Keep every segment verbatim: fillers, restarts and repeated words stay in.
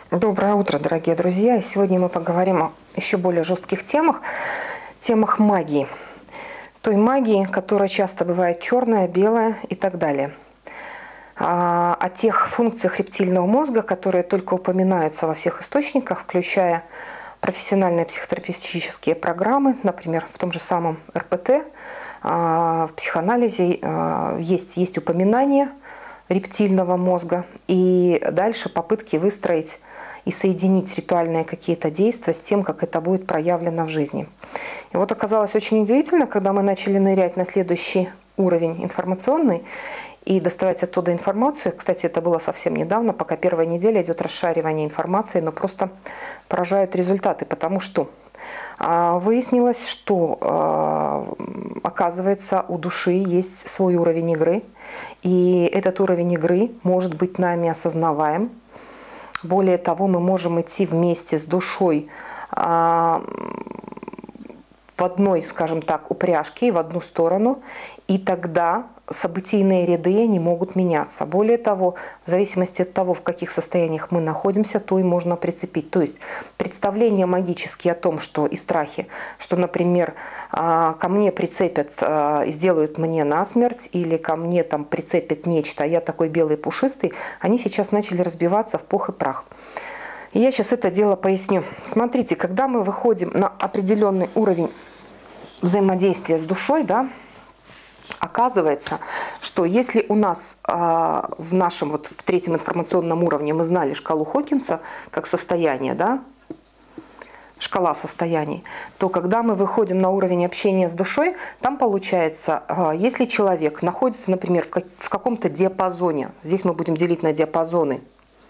Доброе утро, дорогие друзья! И сегодня мы поговорим о еще более жестких темах, темах магии. Той магии, которая часто бывает черная, белая и так далее. О, о тех функциях рептильного мозга, которые только упоминаются во всех источниках, включая профессиональные психотерапевтические программы, например, в том же самом эр пэ тэ, в психоанализе есть, есть упоминание рептильного мозга, и дальше попытки выстроить и соединить ритуальные какие-то действия с тем, как это будет проявлено в жизни. И вот оказалось очень удивительно, когда мы начали нырять на следующий уровень информационный и доставать оттуда информацию. Кстати, это было совсем недавно, пока первая неделя идет расшаривание информации, но просто поражают результаты, потому что выяснилось, что, оказывается, у души есть свой уровень игры, и этот уровень игры может быть нами осознаваем. Более того, мы можем идти вместе с душой в одной, скажем так, упряжке, в одну сторону, и тогда событийные ряды не могут меняться. Более того, в зависимости от того, в каких состояниях мы находимся, то и можно прицепить. То есть представления магические о том, что и страхи, что, например, ко мне прицепят и сделают мне насмерть, или ко мне там прицепят нечто, а я такой белый пушистый, они сейчас начали разбиваться в пух и прах. И я сейчас это дело поясню. Смотрите, когда мы выходим на определенный уровень взаимодействия с душой, да, оказывается, что если у нас э, в нашем вот в третьем информационном уровне мы знали шкалу Хокинса как состояние, да, шкала состояний, то когда мы выходим на уровень общения с душой, там получается, э, если человек находится, например, в, как, в каком-то диапазоне, здесь мы будем делить на диапазоны,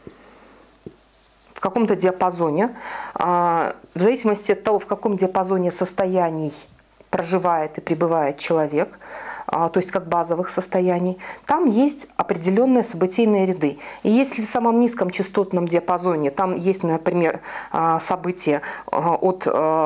в каком-то диапазоне, э, в зависимости от того, в каком диапазоне состояний проживает и пребывает человек, то есть как базовых состояний, там есть определенные событийные ряды. И если в самом низком частотном диапазоне, там есть, например, события от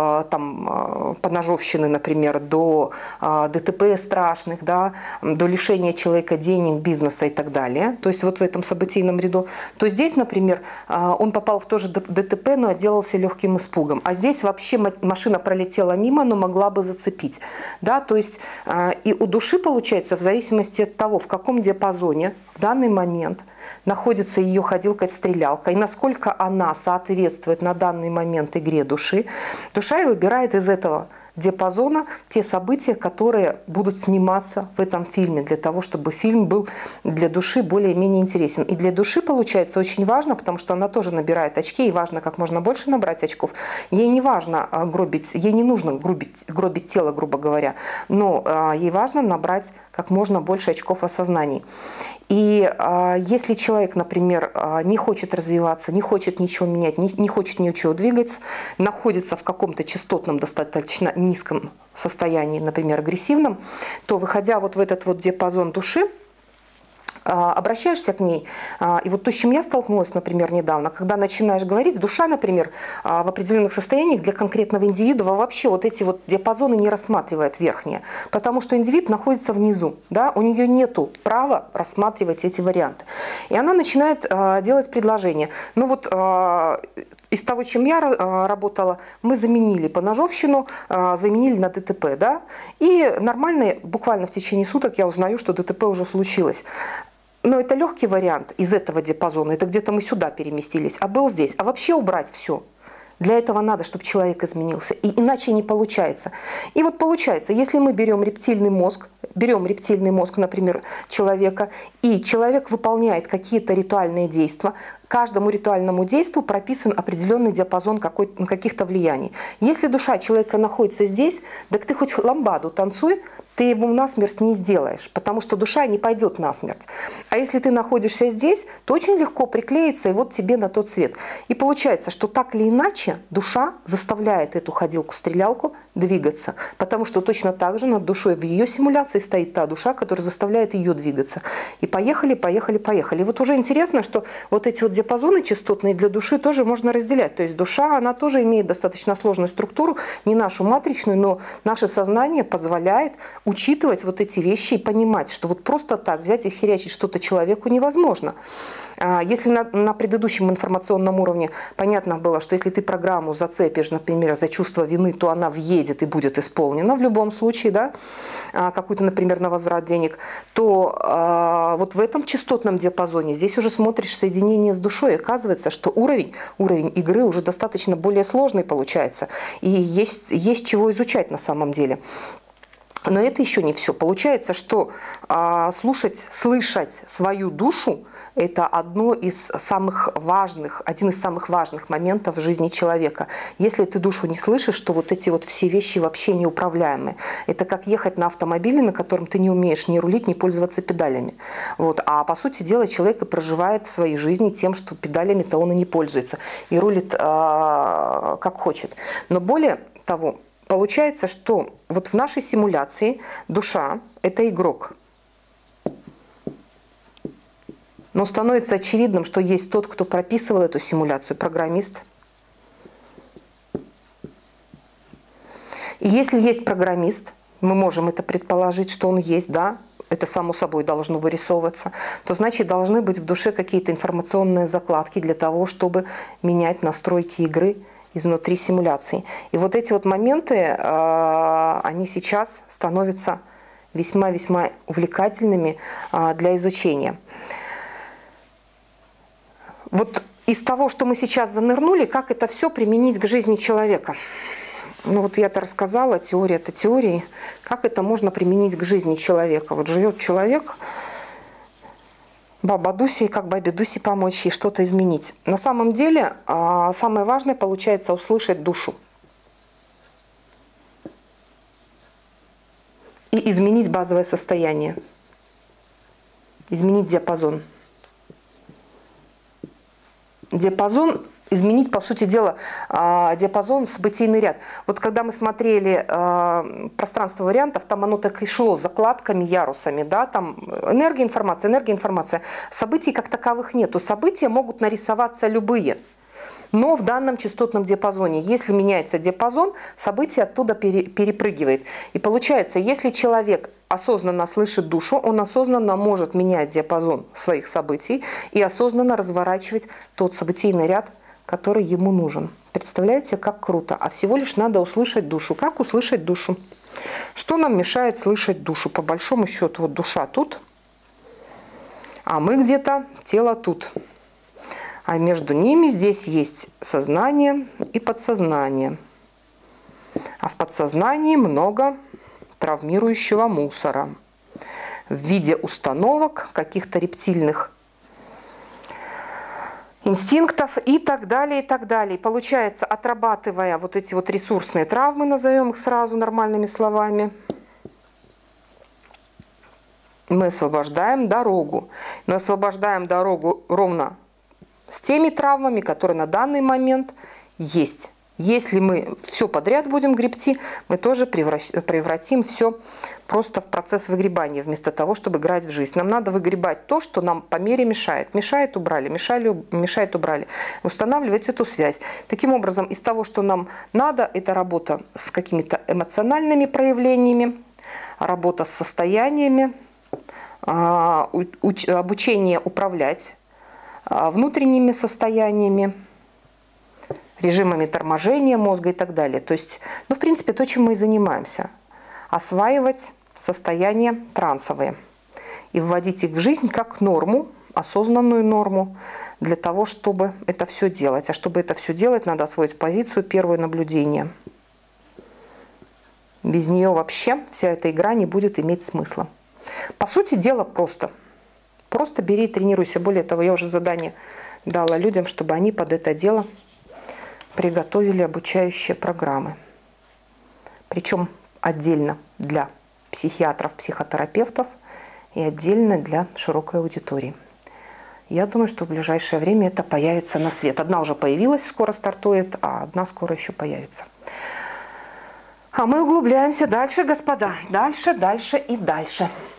там, поножовщины, например, до дэ тэ пэ страшных, да, до лишения человека денег, бизнеса и так далее, то есть вот в этом событийном ряду, то здесь, например, он попал в то же дэ тэ пэ, но отделался легким испугом. А здесь вообще машина пролетела мимо, но могла бы зацепить. Да, то есть и у души получается, в зависимости от того, в каком диапазоне в данный момент находится ее ходилка-стрелялка и насколько она соответствует на данный момент игре души, душа и выбирает из этого диапазона те события, которые будут сниматься в этом фильме, для того, чтобы фильм был для души более-менее интересен. И для души, получается, очень важно, потому что она тоже набирает очки, и важно как можно больше набрать очков. Ей не важно гробить, ей не нужно гробить, гробить тело, грубо говоря, но ей важно набрать как можно больше очков осознаний. И э, если человек, например, э, не хочет развиваться, не хочет ничего менять, не, не хочет ничего двигаться, находится в каком-то частотном достаточно низком состоянии, например, агрессивном, то, выходя вот в этот вот диапазон души, обращаешься к ней, и вот то, с чем я столкнулась, например, недавно, когда начинаешь говорить, душа, например, в определенных состояниях для конкретного индивида вообще вот эти вот диапазоны не рассматривает верхние, потому что индивид находится внизу, да, у нее нету права рассматривать эти варианты. И она начинает делать предложение. Ну вот из того, чем я работала, мы заменили поножовщину, заменили на дэ тэ пэ, да, и нормально, буквально в течение суток я узнаю, что дэ тэ пэ уже случилось. Но это легкий вариант из этого диапазона, это где-то мы сюда переместились, а был здесь. А вообще убрать все. Для этого надо, чтобы человек изменился, и иначе не получается. И вот получается, если мы берем рептильный мозг, берем рептильный мозг, например, человека, и человек выполняет какие-то ритуальные действия, каждому ритуальному действию прописан определенный диапазон каких-то влияний. Если душа человека находится здесь, так ты хоть ламбаду танцуй, ты ему насмерть не сделаешь, потому что душа не пойдет насмерть. А если ты находишься здесь, то очень легко приклеиться и вот тебе на тот свет. И получается, что так или иначе душа заставляет эту ходилку-стрелялку двигаться, потому что точно так же над душой в ее симуляции стоит та душа, которая заставляет ее двигаться. И поехали, поехали, поехали. И вот уже интересно, что вот эти вот диапазоны частотные для души тоже можно разделять. То есть душа, она тоже имеет достаточно сложную структуру, не нашу матричную, но наше сознание позволяет учитывать вот эти вещи и понимать, что вот просто так взять и херячить что-то человеку невозможно. Если на, на предыдущем информационном уровне понятно было, что если ты программу зацепишь, например, за чувство вины, то она въедет и будет исполнена в любом случае, да, какую-то, например, на возврат денег, то а, вот в этом частотном диапазоне здесь уже смотришь соединение с душой, и оказывается, что уровень, уровень игры уже достаточно более сложный получается, и есть, есть чего изучать на самом деле. Но это еще не все. Получается, что а, слушать, слышать свою душу – это одно из самых важных, один из самых важных моментов в жизни человека. Если ты душу не слышишь, то вот эти вот все вещи вообще неуправляемые. Это как ехать на автомобиле, на котором ты не умеешь ни рулить, ни пользоваться педалями. Вот. А по сути дела человек и проживает свои жизни тем, что педалями-то он и не пользуется, и рулит а, как хочет. Но более того, получается, что вот в нашей симуляции душа – это игрок. Но становится очевидным, что есть тот, кто прописывал эту симуляцию, программист. И если есть программист, мы можем это предположить, что он есть, да, это само собой должно вырисовываться, то значит должны быть в душе какие-то информационные закладки для того, чтобы менять настройки игры изнутри симуляции. И вот эти вот моменты, они сейчас становятся весьма-весьма увлекательными для изучения. Вот из того, что мы сейчас занырнули, как это все применить к жизни человека? Ну вот я-то рассказала, теория это теории, как это можно применить к жизни человека. Вот живет человек, баба Дуся, и как бабе Дусе помочь ей что-то изменить. На самом деле, самое важное получается услышать душу. И изменить базовое состояние. Изменить диапазон. Диапазон, изменить, по сути дела, диапазон, событийный ряд. Вот когда мы смотрели пространство вариантов, там оно так и шло закладками, ярусами, да, там энергия, информация, энергия, информация. Событий как таковых нету. События могут нарисоваться любые, но в данном частотном диапазоне. Если меняется диапазон, событие оттуда пере, перепрыгивает. И получается, если человек осознанно слышит душу, он осознанно может менять диапазон своих событий и осознанно разворачивать тот событийный ряд, который ему нужен. Представляете, как круто. А всего лишь надо услышать душу. Как услышать душу? Что нам мешает слышать душу? По большому счету, вот душа тут, а мы где-то, тело тут. А между ними здесь есть сознание и подсознание. А в подсознании много травмирующего мусора в виде установок, каких-то рептильных инстинктов и так далее, и так далее. И получается, отрабатывая вот эти вот ресурсные травмы, назовем их сразу нормальными словами, мы освобождаем дорогу. Мы освобождаем дорогу ровно с теми травмами, которые на данный момент есть. Если мы все подряд будем гребти, мы тоже превратим все просто в процесс выгребания, вместо того, чтобы играть в жизнь. Нам надо выгребать то, что нам по мере мешает. Мешает – убрали, мешали, мешает – убрали. Устанавливать эту связь. Таким образом, из того, что нам надо, это работа с какими-то эмоциональными проявлениями, работа с состояниями, обучение управлять внутренними состояниями, режимами торможения мозга и так далее. То есть, ну, в принципе, то, чем мы и занимаемся. Осваивать состояния трансовые и вводить их в жизнь как норму, осознанную норму, для того, чтобы это все делать. А чтобы это все делать, надо освоить позицию первое наблюдение. Без нее вообще вся эта игра не будет иметь смысла. По сути дела, просто. Просто бери и тренируйся. Более того, я уже задание дала людям, чтобы они под это дело приготовили обучающие программы. Причем отдельно для психиатров, психотерапевтов и отдельно для широкой аудитории. Я думаю, что в ближайшее время это появится на свет. Одна уже появилась, скоро стартует, а одна скоро еще появится. А мы углубляемся дальше, господа. Дальше, дальше и дальше.